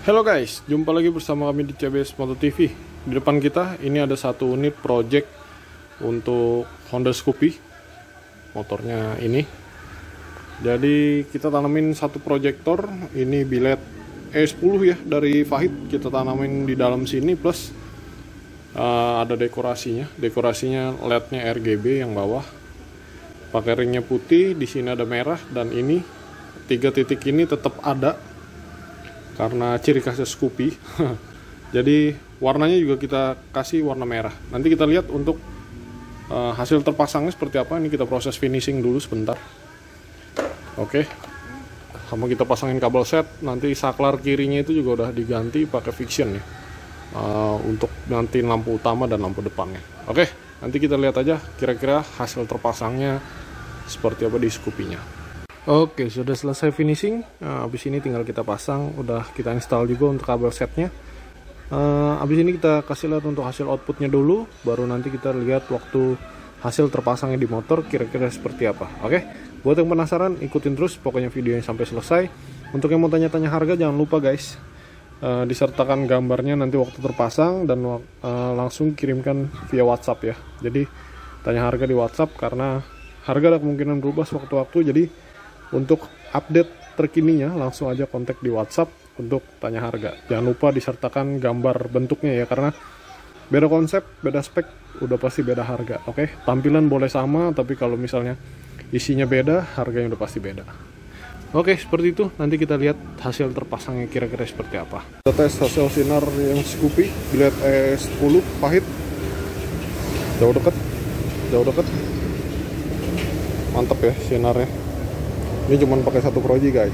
Halo guys, jumpa lagi bersama kami di CBS Moto TV. Di depan kita ini ada satu unit project untuk Honda Scoopy. Motornya ini. Jadi kita tanamin satu proyektor, ini bilet E10 ya dari Fahid. Kita tanamin di dalam sini plus ada dekorasinya. Dekorasinya LED-nya RGB yang bawah. Pakai ringnya putih, di sini ada merah dan ini 3 titik ini tetap ada. Karena ciri khasnya Scoopy. Jadi warnanya juga kita kasih warna merah. Nanti kita lihat untuk hasil terpasangnya seperti apa. Ini kita proses finishing dulu sebentar. Oke. Sama kita pasangin kabel set. Nanti saklar kirinya itu juga udah diganti pakai fiction ya. Untuk nanti lampu utama dan lampu depannya. Oke, nanti kita lihat aja kira-kira hasil terpasangnya seperti apa di Scoopy-nya. Oke, sudah selesai finishing. Habis ini tinggal kita pasang, udah kita install juga untuk kabel setnya. Habis ini kita kasih lihat untuk hasil outputnya dulu, baru nanti kita lihat waktu hasil terpasangnya di motor kira-kira seperti apa. Oke, buat yang penasaran ikutin terus pokoknya videonya sampai selesai. Untuk yang mau tanya-tanya harga jangan lupa guys, disertakan gambarnya nanti waktu terpasang dan langsung kirimkan via WhatsApp ya. Jadi tanya harga di WhatsApp karena harga ada kemungkinan berubah sewaktu-waktu. Jadi untuk update terkininya langsung aja kontak di WhatsApp untuk tanya harga. Jangan lupa disertakan gambar bentuknya ya, karena beda konsep, beda spek, udah pasti beda harga. Oke, tampilan boleh sama, tapi kalau misalnya isinya beda, harganya udah pasti beda. Oke, seperti itu. Nanti kita lihat hasil terpasangnya kira-kira seperti apa. Kita tes hasil sinar yang Scoopy, bilet E10 Fahid. Jauh deket. Mantap ya sinarnya. Ini cuma pakai satu proji guys.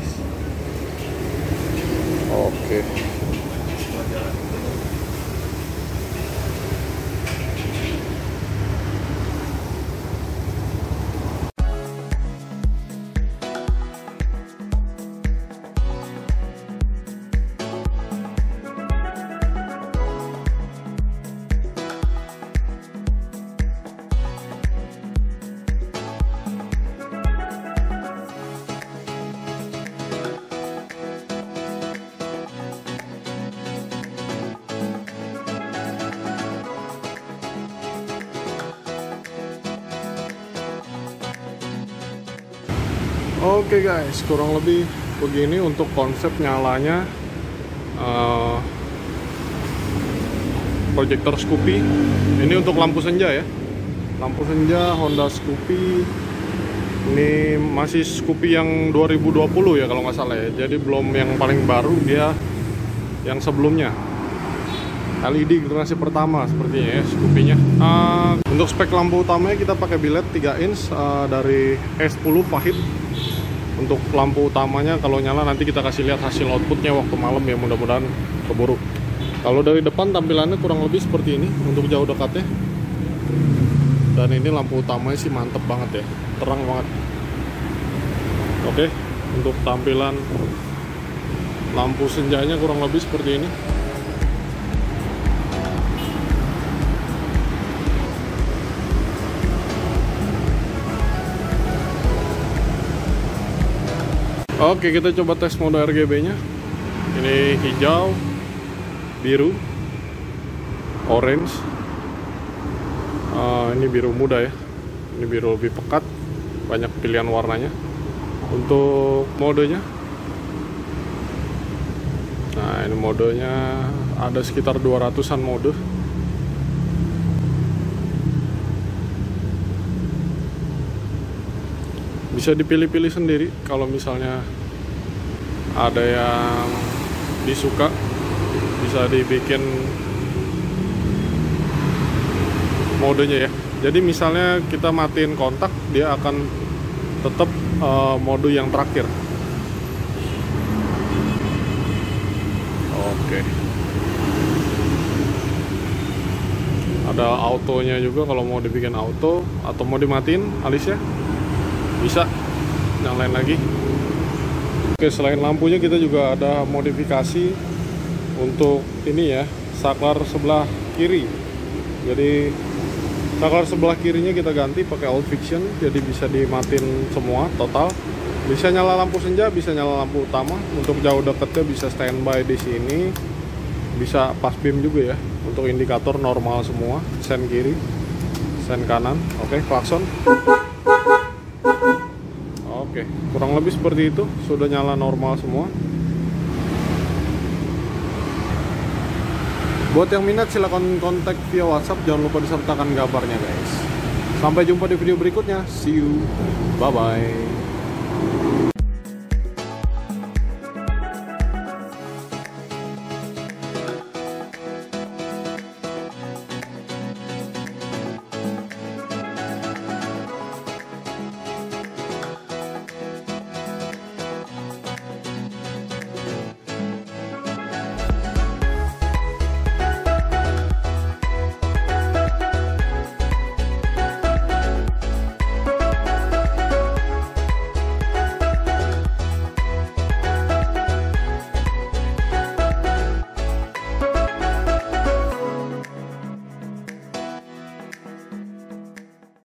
Oke. Oke guys, kurang lebih begini untuk konsep nyalanya proyektor Scoopy. Ini untuk lampu senja ya. Lampu senja Honda Scoopy. Ini masih Scoopy yang 2020 ya kalau nggak salah ya. Jadi belum yang paling baru, dia yang sebelumnya. LED generasi pertama sepertinya ya Scoopy-nya. Untuk spek lampu utamanya kita pakai bilet 3 inch dari E10 Fahid. Untuk lampu utamanya kalau nyala nanti kita kasih lihat hasil outputnya waktu malam ya, mudah-mudahan keburu. Kalau dari depan tampilannya kurang lebih seperti ini untuk jauh dekatnya. Dan ini lampu utamanya sih mantep banget ya, terang banget. Oke, untuk tampilan lampu senjanya kurang lebih seperti ini. Oke, kita coba tes mode RGB-nya. Ini hijau, biru, orange. Ini biru muda ya. Ini biru lebih pekat, banyak pilihan warnanya. Untuk modenya, nah ini modenya ada sekitar 200-an mode. Bisa dipilih-pilih sendiri kalau misalnya ada yang disuka, bisa dibikin modenya ya. Jadi misalnya kita matiin kontak, dia akan tetap mode yang terakhir. Oke. Ada autonya juga kalau mau dibikin auto, atau mau dimatiin alisnya bisa nyalain lagi. Oke, selain lampunya kita juga ada modifikasi untuk ini ya, saklar sebelah kiri. Jadi saklar sebelah kirinya kita ganti pakai old fiction, jadi bisa dimatiin semua total. Bisa nyala lampu senja, bisa nyala lampu utama. Untuk jauh dekatnya bisa standby di sini. Bisa pas beam juga ya. Untuk indikator normal semua. Sen kiri, sen kanan. Oke, klakson. Oke, kurang lebih seperti itu. Sudah nyala normal semua. Buat yang minat silahkan kontak via WhatsApp. Jangan lupa disertakan gambarnya guys. Sampai jumpa di video berikutnya. See you. Bye bye.